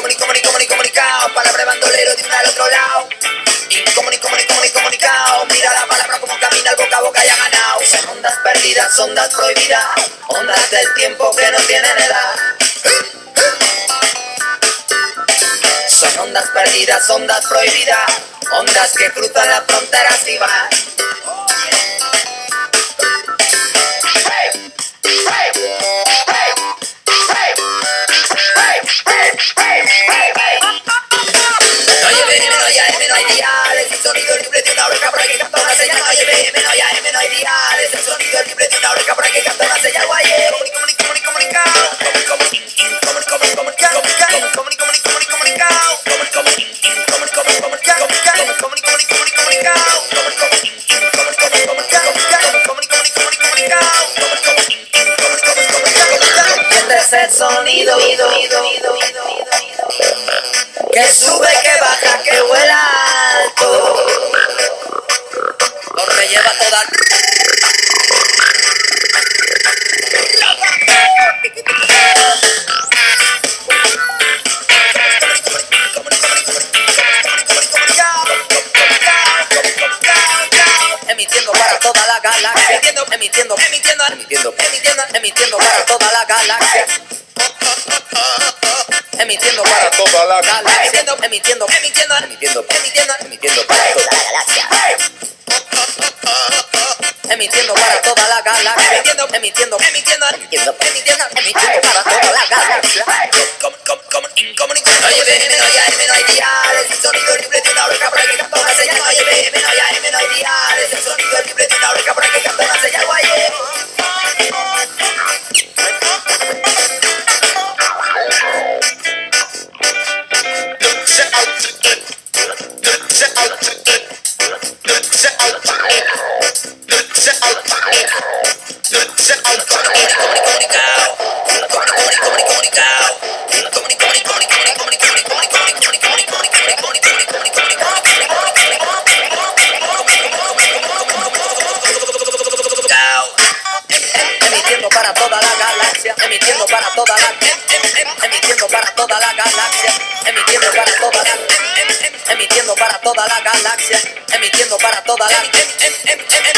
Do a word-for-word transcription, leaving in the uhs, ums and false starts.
Incomuni, comuni, comuni, comunicado. Palabra bandolero de un al otro lado. Incomuni, comuni, comuni, comunicado. Mira la palabra como camina el boca a boca y ha ganado. Son ondas perdidas, ondas prohibidas. Ondas del tiempo que no tienen edad. Son ondas perdidas, ondas prohibidas. Ondas que cruzan las fronteras y van. Sonido libre de una oreja por ahí que canta una señal. Oye, ve, me no hay A M, no hay diales. El sonido libre de una oreja por ahí que canta una señal. Oye, comuni, comuni, comuni, comunicado. Comuni, comuni, comuni, comuni, comunicado. Comuni, comuni, comuni, comunicado. Comuni, comuni, comuni, comuni, comunicado. Comuni, comuni, comuni, comunicado. Comuni, comuni, comuni, comuni, comunicado. Comuni, comuni, comuni, comunicado. Comuni, comuni, comuni, comuni, comunicado. Este es el sonido que sube, que baja, que vuela alto. Lo relleva toda. Emitiendo para toda la galaxia. Emitiendo, emitiendo, emitiendo, emitiendo, emitiendo, emitiendo para toda la galaxia. Emitiendo para toda la galaxia. Emitiendo, emitiendo, emitiendo, emitiendo, emitiendo, emitiendo para toda la galaxia. Emitiendo para toda la galaxia. Emitiendo, emitiendo, emitiendo, emitiendo, emitiendo, emitiendo para toda la galaxia. Oye, ve, me no hay A M, no hay diales. El sonido libre de una oreja por ahí que canta una señal. Oye, ve, me no hay A M, no hay diales. El sonido libre de una oreja por ahí que canta una señal. Oye. Emitiendo para toda la galaxia, emitiendo para toda la emitiendo para toda la galaxia, emitiendo para toda la emitiendo para toda la galaxia, emitiendo para toda la